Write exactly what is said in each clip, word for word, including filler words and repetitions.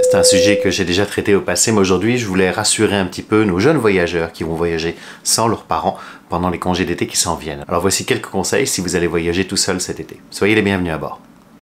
C'est un sujet que j'ai déjà traité au passé, mais aujourd'hui je voulais rassurer un petit peu nos jeunes voyageurs qui vont voyager sans leurs parents pendant les congés d'été qui s'en viennent. Alors voici quelques conseils si vous allez voyager tout seul cet été. Soyez les bienvenus à bord.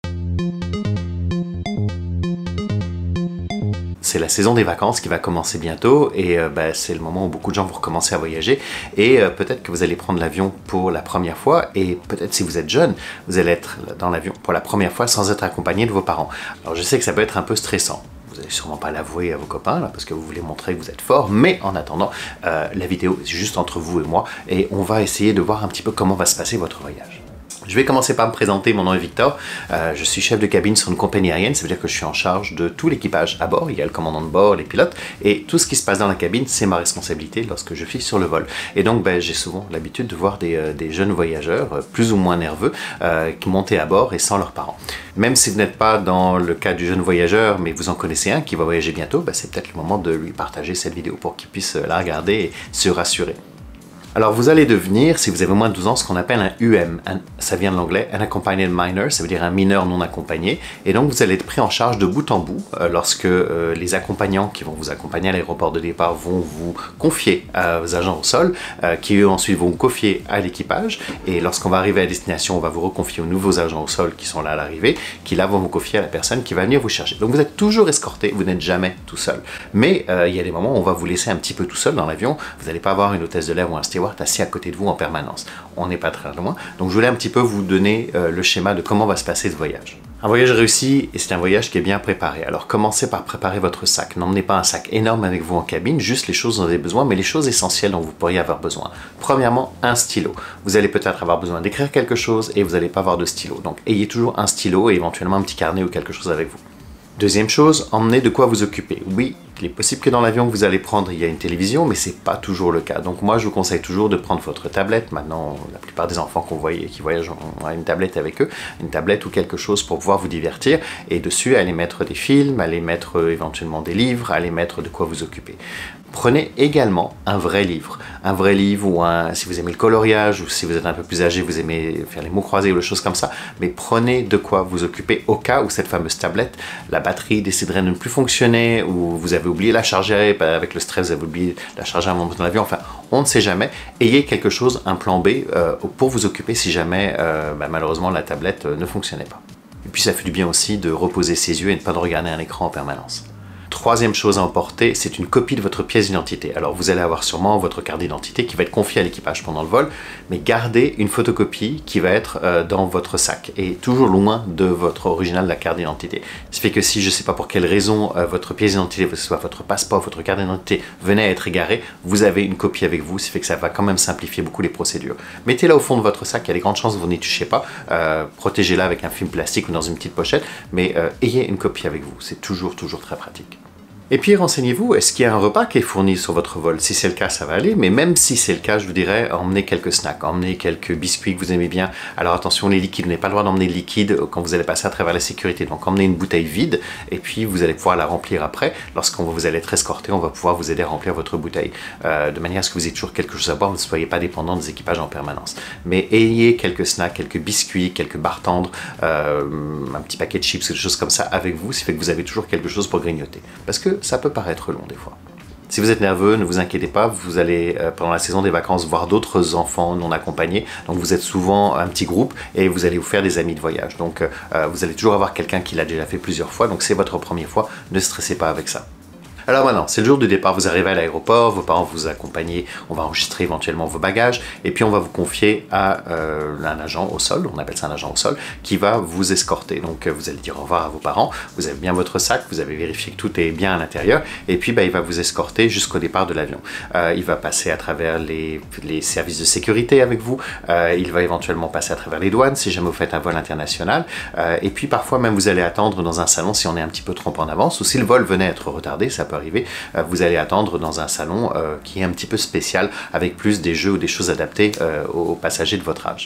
C'est la saison des vacances qui va commencer bientôt et euh, bah, c'est le moment où beaucoup de gens vont recommencer à voyager et euh, peut-être que vous allez prendre l'avion pour la première fois et peut-être si vous êtes jeune, vous allez être dans l'avion pour la première fois sans être accompagné de vos parents. Alors je sais que ça peut être un peu stressant. Vous n'allez sûrement pas l'avouer à vos copains là, parce que vous voulez montrer que vous êtes fort, mais en attendant, euh, la vidéo est juste entre vous et moi et on va essayer de voir un petit peu comment va se passer votre voyage. Je vais commencer par me présenter, mon nom est Victor, euh, je suis chef de cabine sur une compagnie aérienne, ça veut dire que je suis en charge de tout l'équipage à bord, il y a le commandant de bord, les pilotes, et tout ce qui se passe dans la cabine, c'est ma responsabilité lorsque je suis sur le vol. Et donc ben, j'ai souvent l'habitude de voir des, euh, des jeunes voyageurs, euh, plus ou moins nerveux, euh, qui montent à bord et sans leurs parents. Même si vous n'êtes pas dans le cas du jeune voyageur, mais vous en connaissez un qui va voyager bientôt, ben, c'est peut-être le moment de lui partager cette vidéo pour qu'il puisse la regarder et se rassurer. Alors vous allez devenir, si vous avez moins de douze ans, ce qu'on appelle un U M, un, ça vient de l'anglais, un Accompanied Minor, ça veut dire un mineur non accompagné, et donc vous allez être pris en charge de bout en bout euh, lorsque euh, les accompagnants qui vont vous accompagner à l'aéroport de départ vont vous confier à vos agents au sol, euh, qui eux ensuite vont vous confier à l'équipage, et lorsqu'on va arriver à destination, on va vous reconfier aux nouveaux agents au sol qui sont là à l'arrivée, qui là vont vous confier à la personne qui va venir vous chercher. Donc vous êtes toujours escorté, vous n'êtes jamais tout seul. Mais euh, il y a des moments où on va vous laisser un petit peu tout seul dans l'avion, vous n'allez pas avoir une hôtesse de l'air ou un steward assis à côté de vous en permanence. On n'est pas très loin. Donc je voulais un petit peu vous donner euh, le schéma de comment va se passer ce voyage. Un voyage réussi, et c'est un voyage qui est bien préparé. Alors commencez par préparer votre sac. N'emmenez pas un sac énorme avec vous en cabine, juste les choses dont vous avez besoin, mais les choses essentielles dont vous pourriez avoir besoin. Premièrement, un stylo. Vous allez peut-être avoir besoin d'écrire quelque chose et vous n'allez pas avoir de stylo. Donc ayez toujours un stylo et éventuellement un petit carnet ou quelque chose avec vous. Deuxième chose, emmenez de quoi vous occuper. Oui, il est possible que dans l'avion que vous allez prendre, il y a une télévision, mais c'est pas toujours le cas. Donc moi, je vous conseille toujours de prendre votre tablette. Maintenant, la plupart des enfants qu'on voit qui voyagent ont une tablette avec eux, une tablette ou quelque chose pour pouvoir vous divertir. Et dessus, allez mettre des films, allez mettre euh, éventuellement des livres, allez mettre de quoi vous occuper. Prenez également un vrai livre. Un vrai livre ou un, si vous aimez le coloriage ou si vous êtes un peu plus âgé, vous aimez faire les mots croisés ou des choses comme ça. Mais prenez de quoi vous occuper au cas où cette fameuse tablette, la batterie déciderait de ne plus fonctionner ou vous avez oublié la charger, avec le stress, vous avez oublié la charger à un moment dans l'avion. Enfin, on ne sait jamais. Ayez quelque chose, un plan B euh, pour vous occuper si jamais euh, bah, malheureusement la tablette euh, ne fonctionnait pas. Et puis ça fait du bien aussi de reposer ses yeux et de ne pas de regarder un écran en permanence. Troisième chose à emporter, c'est une copie de votre pièce d'identité. Alors vous allez avoir sûrement votre carte d'identité qui va être confiée à l'équipage pendant le vol, mais gardez une photocopie qui va être euh, dans votre sac et toujours loin de votre original de la carte d'identité. Ce qui fait que si je ne sais pas pour quelle raison euh, votre pièce d'identité, que ce soit votre passeport, votre carte d'identité venait à être égarée, vous avez une copie avec vous, ce qui fait que ça va quand même simplifier beaucoup les procédures. Mettez-la au fond de votre sac, il y a des grandes chances que vous n'y touchez pas, euh, protégez-la avec un film plastique ou dans une petite pochette, mais euh, ayez une copie avec vous, c'est toujours toujours très pratique. Et puis renseignez-vous, est-ce qu'il y a un repas qui est fourni sur votre vol? Si c'est le cas, ça va aller, mais même si c'est le cas, je vous dirais, emmenez quelques snacks, emmenez quelques biscuits que vous aimez bien. Alors attention, les liquides, vous n'avez pas le droit d'emmener de liquide quand vous allez passer à travers la sécurité. Donc emmenez une bouteille vide, et puis vous allez pouvoir la remplir après. Lorsqu'on vous allez être escorté, on va pouvoir vous aider à remplir votre bouteille, euh, de manière à ce que vous ayez toujours quelque chose à boire, vous ne soyez pas dépendant des équipages en permanence. Mais ayez quelques snacks, quelques biscuits, quelques barres tendres, euh, un petit paquet de chips, des choses comme ça avec vous, ce qui fait que vous avez toujours quelque chose pour grignoter. Parce que ça peut paraître long des fois. Si vous êtes nerveux, ne vous inquiétez pas, vous allez euh, pendant la saison des vacances voir d'autres enfants non accompagnés, donc vous êtes souvent un petit groupe et vous allez vous faire des amis de voyage. Donc euh, vous allez toujours avoir quelqu'un qui l'a déjà fait plusieurs fois, donc c'est votre première fois, ne stressez pas avec ça. Alors maintenant, c'est le jour du départ, vous arrivez à l'aéroport, vos parents vous accompagnent, on va enregistrer éventuellement vos bagages, et puis on va vous confier à euh, un agent au sol, on appelle ça un agent au sol, qui va vous escorter. Donc vous allez dire au revoir à vos parents, vous avez bien votre sac, vous avez vérifié que tout est bien à l'intérieur, et puis bah, il va vous escorter jusqu'au départ de l'avion. Euh, il va passer à travers les, les services de sécurité avec vous, euh, il va éventuellement passer à travers les douanes si jamais vous faites un vol international, euh, et puis parfois même vous allez attendre dans un salon si on est un petit peu trop en avance, ou si le vol venait à être retardé, ça peut arriver, euh, vous allez attendre dans un salon euh, qui est un petit peu spécial avec plus des jeux ou des choses adaptées euh, aux passagers de votre âge.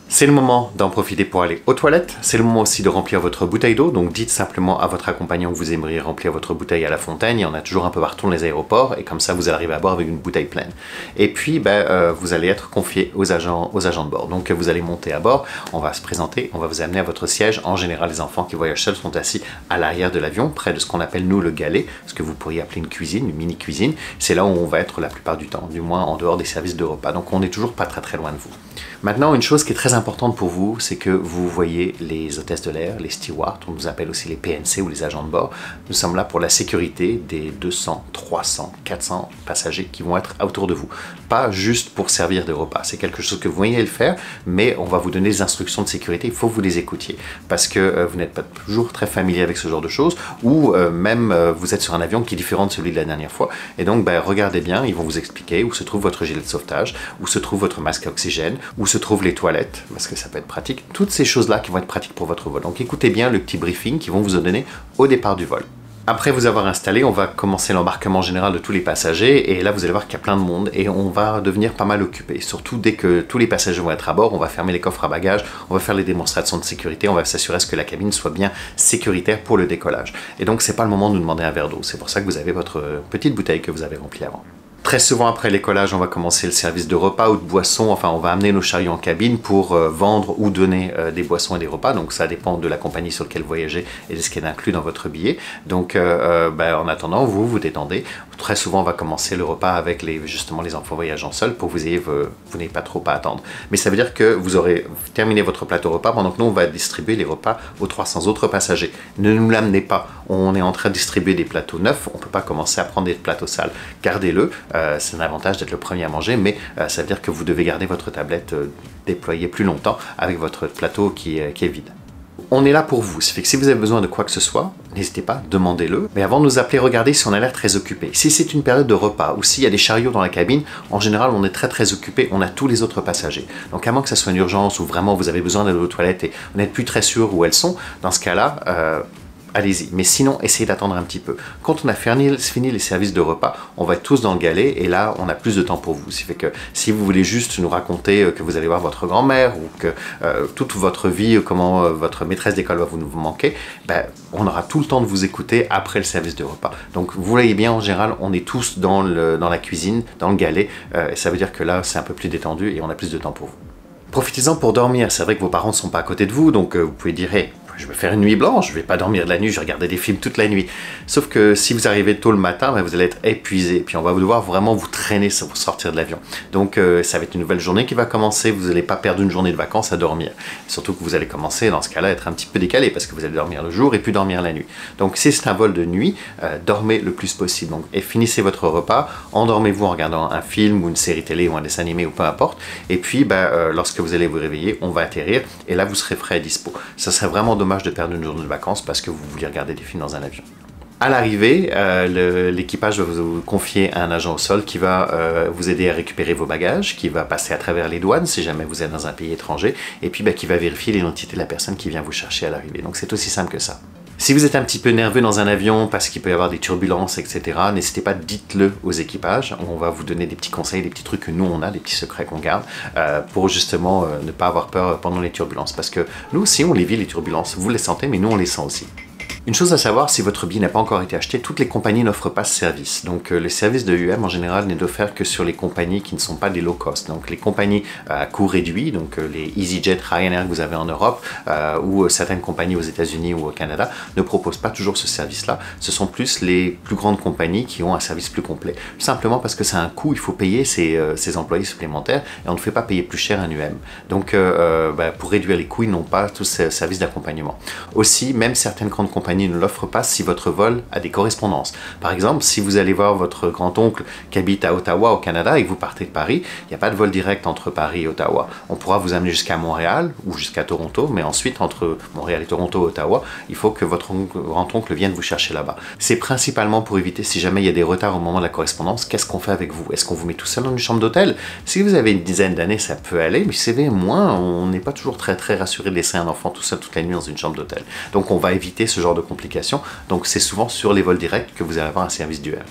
C'est le moment d'en profiter pour aller aux toilettes, c'est le moment aussi de remplir votre bouteille d'eau, donc dites simplement à votre accompagnant que vous aimeriez remplir votre bouteille à la fontaine, il y en a toujours un peu partout dans les aéroports, et comme ça vous allez arriver à boire avec une bouteille pleine. Et puis ben, euh, vous allez être confié aux agents, aux agents de bord, donc vous allez monter à bord, on va se présenter, on va vous amener à votre siège. En général les enfants qui voyagent seuls sont assis à l'arrière de l'avion, près de ce qu'on appelle nous le galet, ce que vous pourriez appeler une cuisine, une mini-cuisine, c'est là où on va être la plupart du temps, du moins en dehors des services de repas, donc on n'est toujours pas très très loin de vous. Maintenant, une chose qui est très importante pour vous, c'est que vous voyez les hôtesses de l'air, les stewards, on nous appelle aussi les P N C ou les agents de bord. Nous sommes là pour la sécurité des deux cents, trois cents, quatre cents passagers qui vont être autour de vous. Pas juste pour servir de repas, c'est quelque chose que vous voyez le faire, mais on va vous donner des instructions de sécurité, il faut que vous les écoutiez, parce que euh, vous n'êtes pas toujours très familier avec ce genre de choses, ou euh, même euh, vous êtes sur un avion qui est différent de celui de la dernière fois, et donc ben, regardez bien, ils vont vous expliquer où se trouve votre gilet de sauvetage, où se trouve votre masque à oxygène, où se trouvent les toilettes, parce que ça peut être pratique, toutes ces choses-là qui vont être pratiques pour votre vol. Donc écoutez bien le petit briefing qu'ils vont vous donner au départ du vol. Après vous avoir installé, on va commencer l'embarquement général de tous les passagers, et là vous allez voir qu'il y a plein de monde, et on va devenir pas mal occupé. Surtout dès que tous les passagers vont être à bord, on va fermer les coffres à bagages, on va faire les démonstrations de sécurité, on va s'assurer à ce que la cabine soit bien sécuritaire pour le décollage. Et donc c'est pas le moment de nous demander un verre d'eau, c'est pour ça que vous avez votre petite bouteille que vous avez remplie avant. Très souvent après l'écollage, on va commencer le service de repas ou de boissons, enfin on va amener nos chariots en cabine pour euh, vendre ou donner euh, des boissons et des repas, donc ça dépend de la compagnie sur laquelle vous voyagez et de ce qui est inclus dans votre billet. Donc euh, euh, ben, en attendant, vous vous détendez. Très souvent on va commencer le repas avec les, justement les enfants voyageant seuls pour que vous ayez, vous, vous n'ayez pas trop à attendre. Mais ça veut dire que vous aurez terminé votre plateau repas pendant que nous on va distribuer les repas aux trois cents autres passagers. Ne nous l'amenez pas, on est en train de distribuer des plateaux neufs, on ne peut pas commencer à prendre des plateaux sales. Gardez-le. Euh, c'est un avantage d'être le premier à manger, mais euh, ça veut dire que vous devez garder votre tablette euh, déployée plus longtemps avec votre plateau qui, euh, qui est vide. On est là pour vous, ça fait que si vous avez besoin de quoi que ce soit, n'hésitez pas, demandez-le. Mais avant de nous appeler, regardez si on a l'air très occupé. Si c'est une période de repas ou s'il y a des chariots dans la cabine, en général on est très très occupé, on a tous les autres passagers. Donc à moins que ça soit une urgence ou vraiment vous avez besoin d'aller aux toilettes et vous n'êtes plus très sûr où elles sont, dans ce cas-là, euh, allez-y. Mais sinon, essayez d'attendre un petit peu. Quand on a fini, fini les services de repas, on va être tous dans le galet et là, on a plus de temps pour vous. Ce qui fait que si vous voulez juste nous raconter que vous allez voir votre grand-mère ou que euh, toute votre vie, comment euh, votre maîtresse d'école va vous, vous manquer, ben, on aura tout le temps de vous écouter après le service de repas. Donc, vous voyez bien, en général, on est tous dans, le, dans la cuisine, dans le galet. Euh, et ça veut dire que là, c'est un peu plus détendu et on a plus de temps pour vous. Profitez-en pour dormir. C'est vrai que vos parents ne sont pas à côté de vous, donc euh, vous pouvez dire hey, je vais faire une nuit blanche, je vais pas dormir de la nuit, je vais regarder des films toute la nuit. Sauf que si vous arrivez tôt le matin, ben vous allez être épuisé, puis on va devoir vraiment vous traîner pour sortir de l'avion. Donc euh, ça va être une nouvelle journée qui va commencer, vous n'allez pas perdre une journée de vacances à dormir. Surtout que vous allez commencer dans ce cas-là à être un petit peu décalé, parce que vous allez dormir le jour et puis dormir la nuit. Donc si c'est un vol de nuit, euh, dormez le plus possible. Donc, et finissez votre repas, endormez-vous en regardant un film ou une série télé ou un dessin animé ou peu importe. Et puis ben, euh, lorsque vous allez vous réveiller, on va atterrir et là vous serez frais et dispo. Ça serait vraiment dommage de perdre une journée de vacances parce que vous vouliez regarder des films dans un avion. À l'arrivée, euh, l'équipage va vous confier à un agent au sol qui va euh, vous aider à récupérer vos bagages, qui va passer à travers les douanes si jamais vous êtes dans un pays étranger, et puis bah, qui va vérifier l'identité de la personne qui vient vous chercher à l'arrivée. Donc c'est aussi simple que ça. Si vous êtes un petit peu nerveux dans un avion parce qu'il peut y avoir des turbulences, et cetera, n'hésitez pas, dites-le aux équipages. On va vous donner des petits conseils, des petits trucs que nous on a, des petits secrets qu'on garde euh, pour justement euh, ne pas avoir peur pendant les turbulences. Parce que nous aussi on les vit, les turbulences, vous les sentez, mais nous on les sent aussi. Une chose à savoir, si votre billet n'a pas encore été acheté, toutes les compagnies n'offrent pas ce service. Donc euh, le service de U M en général n'est offert que sur les compagnies qui ne sont pas des low cost. Donc les compagnies euh, à coût réduit, donc euh, les EasyJet, Ryanair que vous avez en Europe, euh, ou euh, certaines compagnies aux États-Unis ou au Canada, ne proposent pas toujours ce service-là. Ce sont plus les plus grandes compagnies qui ont un service plus complet. Tout simplement parce que c'est un coût, il faut payer ses, euh, ses employés supplémentaires et on ne fait pas payer plus cher un U M. Donc euh, euh, bah, pour réduire les coûts, ils n'ont pas tout ce service d'accompagnement. Aussi, même certaines grandes compagnies ne l'offrent pas si votre vol a des correspondances. Par exemple, si vous allez voir votre grand-oncle qui habite à Ottawa au Canada et que vous partez de Paris, il n'y a pas de vol direct entre Paris et Ottawa. On pourra vous amener jusqu'à Montréal ou jusqu'à Toronto, mais ensuite entre Montréal et Toronto et Ottawa, il faut que votre grand-oncle vienne vous chercher là-bas. C'est principalement pour éviter si jamais il y a des retards au moment de la correspondance, qu'est-ce qu'on fait avec vous? Est-ce qu'on vous met tout seul dans une chambre d'hôtel? Si vous avez une dizaine d'années, ça peut aller, mais si vous avez moins, on n'est pas toujours très très rassuré de laisser un enfant tout seul toute la nuit dans une chambre d'hôtel. Donc on va éviter ce genre de complications. Donc c'est souvent sur les vols directs que vous allez avoir un service d'U M.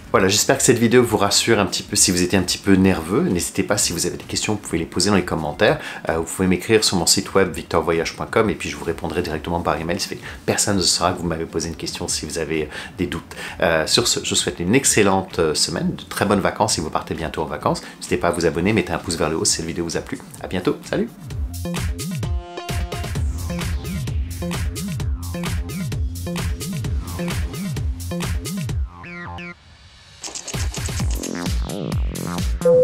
Voilà, j'espère que cette vidéo vous rassure un petit peu si vous étiez un petit peu nerveux. N'hésitez pas, si vous avez des questions, vous pouvez les poser dans les commentaires. Euh, vous pouvez m'écrire sur mon site web victor voyage point com et puis je vous répondrai directement par email. Ça fait que personne ne saura que vous m'avez posé une question si vous avez des doutes. Euh, sur ce, je vous souhaite une excellente semaine, de très bonnes vacances si vous partez bientôt en vacances. N'hésitez pas à vous abonner, mettez un pouce vers le haut si cette vidéo vous a plu. À bientôt, salut! Oh.